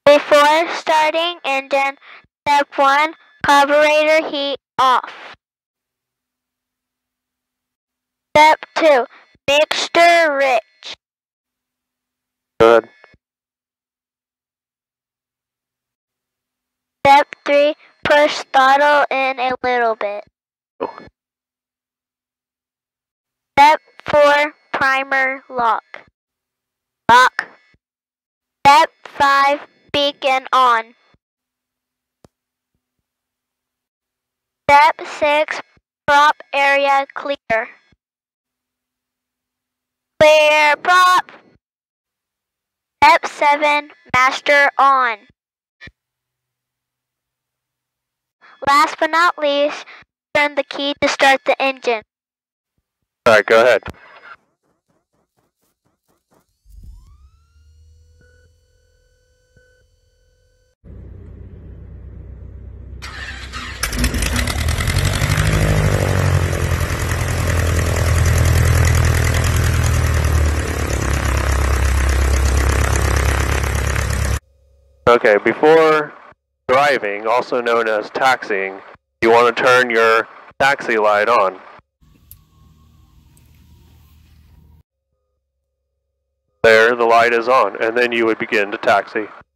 Before starting engine, step 1, carburetor heat off. Step 2, mixture rich. Good. Step 3, push throttle in a little bit. Step 4, primer lock. Lock. Step 5, beacon on. Step 6, prop area clear. Clear prop. Step 7, master on. Last but not least, turn the key to start the engine. Alright, go ahead. Okay, before driving, also known as taxiing, you want to turn your taxi light on. There, the light is on, and then you would begin to taxi.